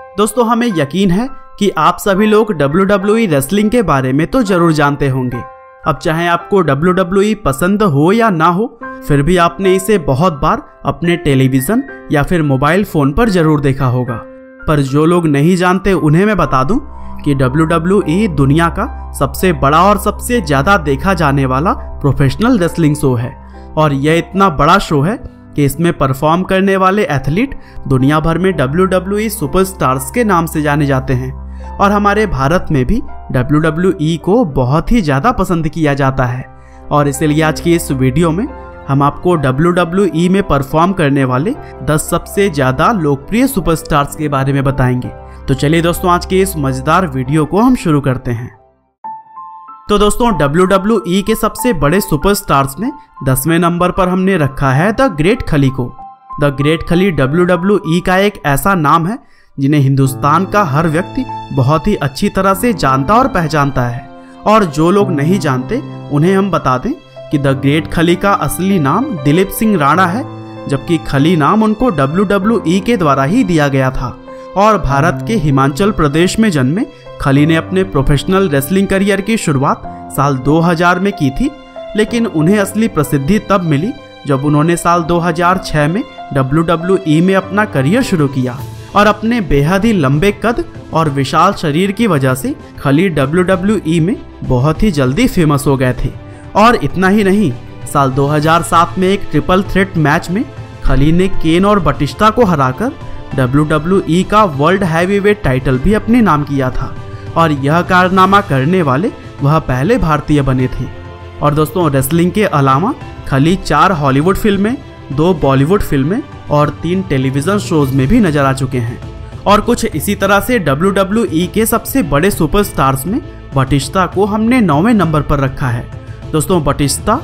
दोस्तों हमें यकीन है कि आप सभी लोग WWE रेसलिंग के बारे में तो जरूर जानते होंगे। अब चाहे आपको WWE पसंद हो या ना हो, फिर भी आपने इसे बहुत बार अपने टेलीविजन या फिर मोबाइल फोन पर जरूर देखा होगा। पर जो लोग नहीं जानते उन्हें मैं बता दूं कि WWE दुनिया का सबसे बड़ा और सबसे ज्यादा देखा जाने वाला प्रोफेशनल रेसलिंग शो है। और यह इतना बड़ा शो है कि इसमें परफॉर्म करने वाले एथलीट दुनिया भर में WWE सुपरस्टार्स के नाम से जाने जाते हैं। और हमारे भारत में भी WWE को बहुत ही ज़्यादा पसंद किया जाता है। और इसलिए आज की इस वीडियो में हम आपको WWE में परफॉर्म करने वाले 10 सबसे ज़्यादा लोकप्रिय सुपरस्टार्स के बारे में बताएंगे। तो चलिए दोस्तों, आज के इस मज़ेदार वीडियो को हम शुरू करते हैं। तो दोस्तों WWE के सबसे बड़े सुपरस्टार्स में 10वें नंबर पर हमने रखा है द ग्रेट खली को। द ग्रेट खली WWE का एक ऐसा नाम है जिन्हें हिंदुस्तान का हर व्यक्ति बहुत ही अच्छी तरह से जानता और पहचानता है। और जो लोग नहीं जानते उन्हें हम बता दें कि द ग्रेट खली का असली नाम दिलीप सिंह राणा है, जबकि खली नाम उनको WWE के द्वारा ही दिया गया था। और भारत के हिमाचल प्रदेश में जन्मे खली ने अपने प्रोफेशनल रेसलिंग करियर की शुरुआत साल 2000 में की थी, लेकिन उन्हें असली प्रसिद्धि तब मिली जब उन्होंने साल 2006 में WWE में अपना करियर शुरू किया। और अपने बेहद ही लंबे कद और विशाल शरीर की वजह से खली WWE में बहुत ही जल्दी फेमस हो गए थे। और इतना ही नहीं, साल 2007 में एक ट्रिपल थ्रेट मैच में खली ने केन और बटिस्टा को हराकर WWE का वर्ल्ड हैवीवेट टाइटल भी अपने नाम किया था। और यह कारनामा करने वाले वह पहले भारतीय बने थे। और दोस्तों रेसलिंग के अलावा खली 4 हॉलीवुड फिल्में, 2 बॉलीवुड फिल्में और 3 टेलीविजन शोज में भी नजर आ चुके हैं। और कुछ इसी तरह से WWE के सबसे बड़े सुपरस्टार्स में बटिस्टा को हमने 9वें नंबर पर रखा है। दोस्तों बटिस्टा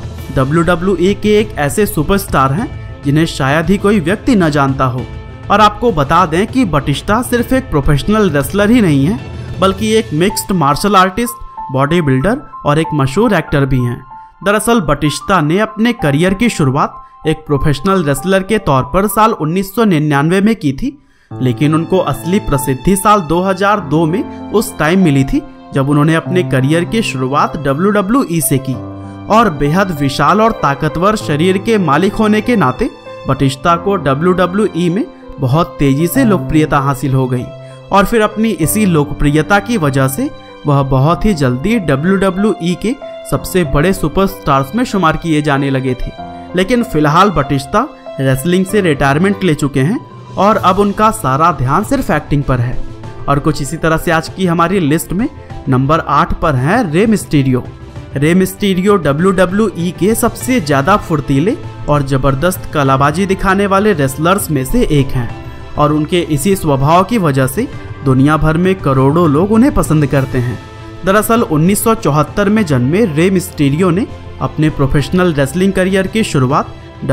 WWE के एक ऐसे सुपरस्टार हैं जिन्हें शायद ही कोई व्यक्ति न जानता हो। और आपको बता दें कि बटिस्टा सिर्फ एक प्रोफेशनल रेसलर ही नहीं है, बल्कि एक mixed martial artist, body builder और एक मशहूर एक्टर भी हैं। दरअसल बटिस्टा ने अपने करियर की शुरुआत एक प्रोफेशनल रेसलर के तौर पर साल 1999 में की थी, लेकिन उनको असली प्रसिद्धि साल 2002 में उस टाइम मिली थी जब उन्होंने अपने करियर की शुरुआत WWE से की। और बेहद विशाल और ताकतवर शरीर के मालिक होने के नाते बटिस्टा को WWE में बहुत तेजी से लोकप्रियता हासिल हो गई। और फिर अपनी इसी लोकप्रियता की वजह से वह बहुत ही जल्दी WWE के सबसे बड़े सुपरस्टार्स में शुमार किए जाने लगे थे। लेकिन फिलहाल बटिस्टा रेसलिंग से रिटायरमेंट ले चुके हैं और अब उनका सारा ध्यान सिर्फ एक्टिंग पर है। और कुछ इसी तरह से आज की हमारी लिस्ट में नंबर 8 पर है Rey Mysterio. Rey Mysterio WWE के सबसे ज्यादा फुर्तीले और जबरदस्त कलाबाजी दिखाने वाले रेसलर्स में से एक हैं। और उनके इसी स्वभाव की वजह से दुनिया भर में करोड़ों लोग उन्हें पसंद करते हैं। दरअसल 1974 में जन्मे रे मिस्टीरियो ने अपने प्रोफेशनल रेसलिंग करियर की शुरुआत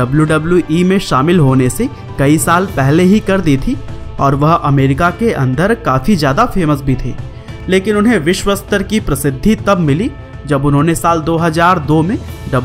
WWE में शामिल होने से कई साल पहले ही कर दी थी। और वह अमेरिका के अंदर काफ़ी ज़्यादा फेमस भी थे। लेकिन उन्हें विश्व स्तर की प्रसिद्धि तब मिली जब उन्होंने साल 2002 में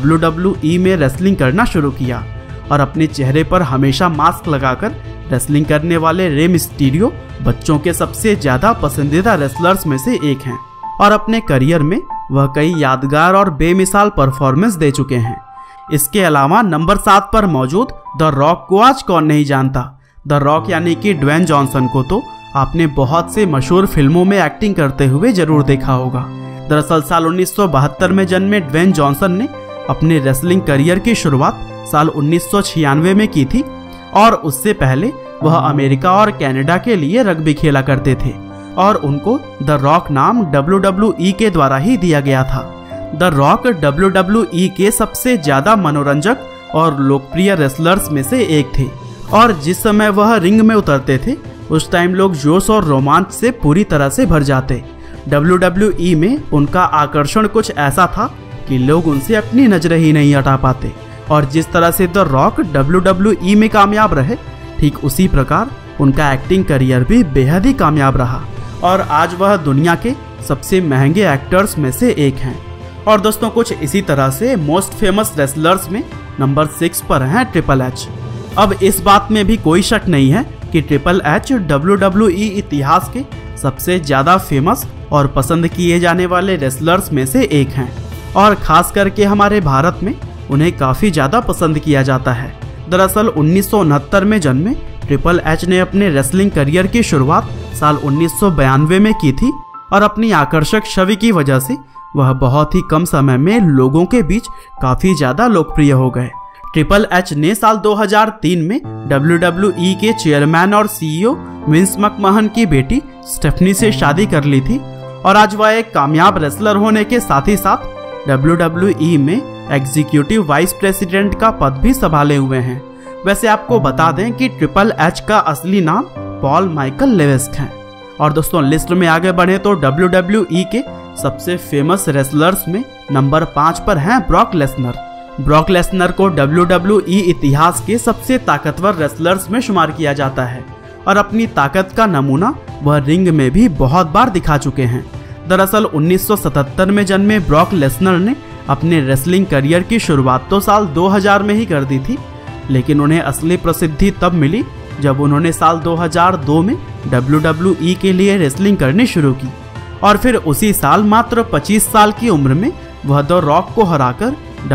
WWE में रेसलिंग करना शुरू किया। और अपने चेहरे पर हमेशा मास्क लगाकर रेसलिंग करने वाले रे मिस्टीरियो बच्चों के सबसे ज़्यादा पसंदीदा रेसलर्स में से एक हैं। और अपने करियर में वह कई यादगार और बेमिसाल परफॉर्मेंस दे चुके हैं। इसके अलावा नंबर 7 पर मौजूद द रॉक को आज कौन नहीं जानता। द रॉक यानी कि ड्वेन जॉनसन को तो आपने बहुत से मशहूर फिल्मों में एक्टिंग करते हुए जरूर देखा होगा। दरअसल साल 1972 में जन्मे ड्वेन जॉनसन ने अपने रेसलिंग करियर की शुरुआत साल 1996 में की थी। और उससे पहले वह अमेरिका और कनाडा के लिए रग्बी खेला करते थे। और उनको द रॉक नाम WWE के द्वारा ही दिया गया था। द रॉक WWE के सबसे ज्यादा मनोरंजक और लोकप्रिय रेसलर्स में से एक थे। और जिस समय वह रिंग में उतरते थे उस टाइम लोग जोश और रोमांच से पूरी तरह से भर जाते। WWE में उनका आकर्षण कुछ ऐसा था कि लोग उनसे अपनी नजर ही नहीं हटा पाते। और जिस तरह से द रॉक WWE में कामयाब रहे, ठीक उसी प्रकार उनका एक्टिंग करियर भी बेहद ही कामयाब रहा। और आज वह दुनिया के सबसे महंगे एक्टर्स में से एक हैं। और दोस्तों कुछ इसी तरह से मोस्ट फेमस रेसलर्स में नंबर 6 पर हैं ट्रिपल एच। अब इस बात में भी कोई शक नहीं है कि ट्रिपल एच WWE इतिहास के सबसे ज्यादा फेमस और पसंद किए जाने वाले रेसलर्स में से एक हैं और खास करके हमारे भारत में उन्हें काफी ज्यादा पसंद किया जाता है। दरअसल 1969 में जन्मे ट्रिपल एच ने अपने रेसलिंग करियर की शुरुआत साल 1992 में की थी और अपनी आकर्षक छवि की वजह से वह बहुत ही कम समय में लोगों के बीच काफी ज्यादा लोकप्रिय हो गए। ट्रिपल एच ने साल 2003 में WWE के चेयरमैन और CEO विंस मैकमहन की बेटी स्टेफनी से शादी कर ली थी और आज वह एक कामयाब रेसलर होने के साथ ही साथ WWE में एग्जीक्यूटिव वाइस प्रेसिडेंट का पद भी संभाले हुए हैं। वैसे आपको बता दें कि ट्रिपल एच का असली नाम पॉल माइकल लेवेस्क है। और दोस्तों लिस्ट में आगे बढ़े तो WWE के सबसे फेमस रेसलर्स में नंबर 5 पर हैं ब्रॉक लेसनर। ब्रॉक लेसनर को WWE इतिहास के सबसे ताकतवर रेसलर्स में शुमार किया जाता है और अपनी ताकत का नमूना वह रिंग में भी बहुत बार दिखा चुके हैं। दरअसल 1977 में जन्मे ब्रॉक लेसनर ने अपने रेसलिंग करियर की शुरुआत तो साल 2000 में ही कर दी थी, लेकिन उन्हें असली प्रसिद्धि तब मिली जब उन्होंने साल 2002 में WWE के लिए रेसलिंग करनी शुरू की और फिर उसी साल मात्र 25 साल की उम्र में वह द रॉक को हराकर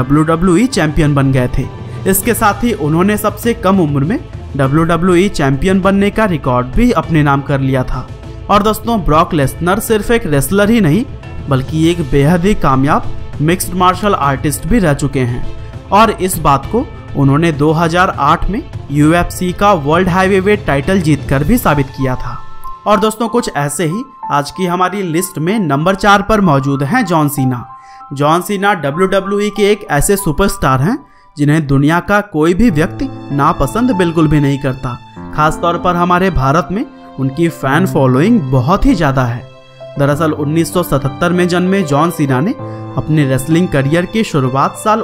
WWE चैंपियन बन गए थे। इसके साथ ही उन्होंने सबसे कम उम्र में WWE चैंपियन बनने का रिकॉर्ड भी अपने नाम कर लिया था। और दोस्तों ब्रॉक लेसनर सिर्फ एक रेसलर ही नहीं बल्कि एक बेहद ही कामयाब मिक्स्ड मार्शल आर्टिस्ट भी रह चुके हैं और इस बात को उन्होंने 2008 में UFC का वर्ल्ड हैवीवेट टाइटल जीतकर भी साबित किया था। और दोस्तों कुछ ऐसे ही आज की हमारी लिस्ट में नंबर 4 पर मौजूद हैं John Cena. John Cena WWE के एक ऐसे सुपरस्टार हैं जिन्हें दुनिया का कोई भी व्यक्ति नापसंद बिल्कुल भी नहीं करता। खास तौर पर हमारे भारत में उनकी फैन फॉलोइंग बहुत ही ज़्यादा है। दरअसल 1977 में जन्मे जॉन सीना ने अपने रेसलिंग करियर की शुरुआत साल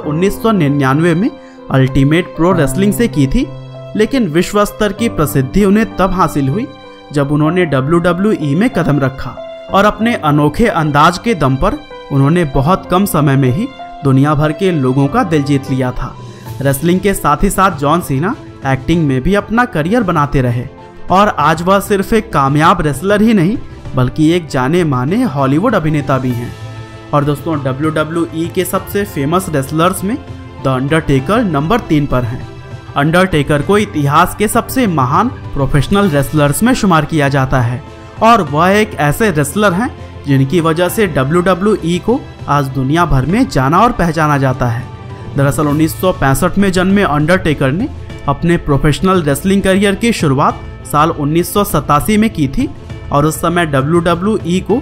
1999 में अल्टीमेट प्रो रेसलिंग से की थी, लेकिन विश्व स्तर की प्रसिद्धि उन्हें तब हासिल हुई जब उन्होंने WWE में कदम रखा और अपने अनोखे अंदाज के दम पर उन्होंने बहुत कम समय में ही दुनिया भर के लोगों का दिल जीत लिया था। रेसलिंग के साथ ही साथ जॉन सीना एक्टिंग में भी अपना करियर बनाते रहे और आज वह सिर्फ एक कामयाब रेसलर ही नहीं बल्कि एक जाने माने हॉलीवुड अभिनेता भी हैं। और दोस्तों WWE के सबसे फेमस रेसलर्स में द अंडरटेकर नंबर 3 पर हैं। अंडरटेकर को इतिहास के सबसे महान प्रोफेशनल रेसलर्स में शुमार किया जाता है और वह एक ऐसे रेसलर हैं जिनकी वजह से WWE को आज दुनिया भर में जाना और पहचाना जाता है। दरअसल 1965 में जन्मे अंडरटेकर ने अपने प्रोफेशनल रेसलिंग करियर की शुरुआत साल 1987 में की थी और उस समय WWE को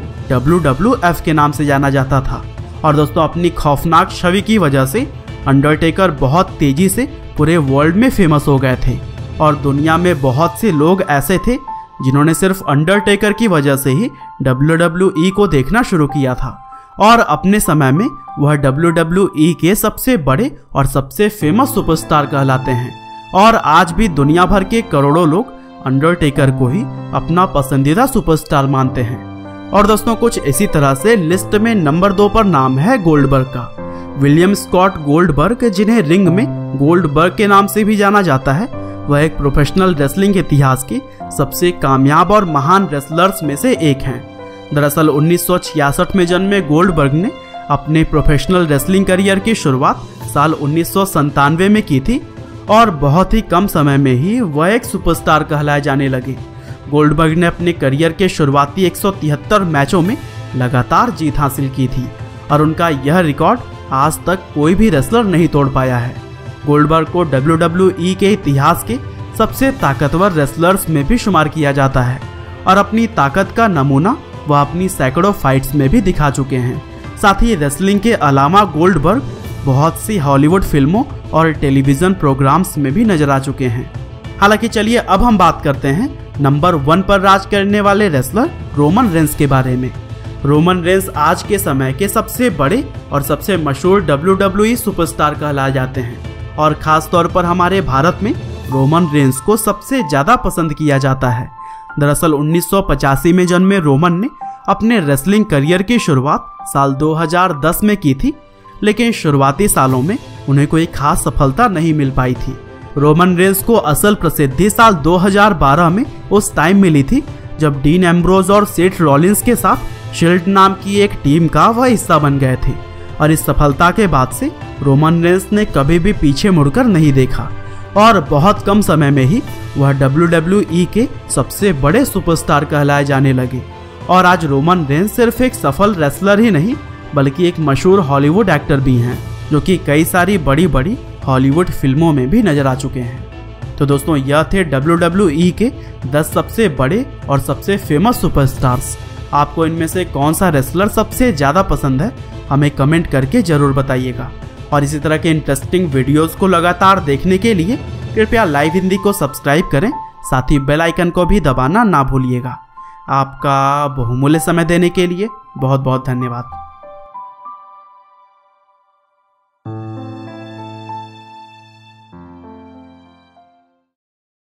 WWF के नाम से जाना जाता था। और दोस्तों अपनी खौफनाक छवि की वजह से अंडरटेकर बहुत तेजी से पूरे वर्ल्ड में फेमस हो गए थे और दुनिया में बहुत से लोग ऐसे थे जिन्होंने सिर्फ अंडरटेकर की वजह से ही WWE को देखना शुरू किया था और अपने समय में वह WWE के सबसे बड़े और सबसे फेमस सुपरस्टार कहलाते हैं और आज भी दुनिया भर के करोड़ों लोग अंडरटेकर को ही अपना पसंदीदा सुपरस्टार मानते हैं। और दोस्तों कुछ इसी तरह से लिस्ट में नंबर 2 पर नाम है गोल्डबर्ग का। विलियम स्कॉट गोल्डबर्ग, जिन्हें रिंग में गोल्डबर्ग के नाम से भी जाना जाता है, वह एक प्रोफेशनल रेसलिंग इतिहास के सबसे कामयाब और महान रेसलर्स में से एक हैं। दरअसल 1966 में जन्मे गोल्डबर्ग ने अपने प्रोफेशनल रेसलिंग करियर की शुरुआत साल 1997 में की थी और बहुत ही कम समय में ही वह एक सुपरस्टार कहलाए जाने लगे। गोल्डबर्ग ने अपने करियर के शुरुआती 173 मैचों में लगातार जीत हासिल की थी और उनका यह रिकॉर्ड आज तक कोई भी रेसलर नहीं तोड़ पाया है। गोल्डबर्ग को WWE के इतिहास के सबसे ताकतवर रेसलर्स में भी शुमार किया जाता है और अपनी ताकत का नमूना वह अपनी सैकड़ों फाइट्स में भी दिखा चुके हैं। साथ ही रेसलिंग के अलावा गोल्डबर्ग बहुत सी हॉलीवुड फिल्मों और टेलीविजन प्रोग्राम्स में भी नजर आ चुके हैं। हालांकि चलिए अब हम बात करते हैं नंबर 1 पर राज करने वाले रेसलर रोमन रेंस के बारे में। रोमन रेंस आज के समय के सबसे बड़े और सबसे मशहूर WWE सुपरस्टार कहलाए जाते हैं और खास तौर पर हमारे भारत में रोमन रेंस को सबसे ज्यादा पसंद किया जाता है। दरअसल 1985 में जन्मे रोमन ने अपने रेसलिंग करियर की शुरुआत साल 2010 में की थी, लेकिन शुरुआती सालों में उन्हें कोई खास सफलता नहीं मिल पाई थी रोमन रेंस को असल प्रसिद्धि साल 2012 में उस टाइम मिली थी जब डीन एम्ब्रोज और सेथ रॉलिंस के साथ शील्ड नाम की एक टीम का वह हिस्सा बन गए थे। और इस सफलता के बाद से रोमन रेंस ने कभी भी पीछे मुड़कर नहीं देखा और बहुत कम समय में ही वह WWE के सबसे बड़े सुपरस्टार कहलाए जाने लगे। और आज रोमन रेंस सिर्फ एक सफल रेसलर ही नहीं बल्कि एक मशहूर हॉलीवुड एक्टर भी हैं, जो कि कई सारी बड़ी बड़ी हॉलीवुड फिल्मों में भी नजर आ चुके हैं। तो दोस्तों, यह थे WWE के 10 सबसे बड़े और सबसे फेमस सुपरस्टार्स। आपको इनमें से कौन सा रेसलर सबसे ज़्यादा पसंद है, हमें कमेंट करके ज़रूर बताइएगा। और इसी तरह के इंटरेस्टिंग वीडियोस को लगातार देखने के लिए कृपया लाइव हिंदी को सब्सक्राइब करें, साथ ही बेल आइकन को भी दबाना ना भूलिएगा। आपका बहुमूल्य समय देने के लिए बहुत बहुत धन्यवाद।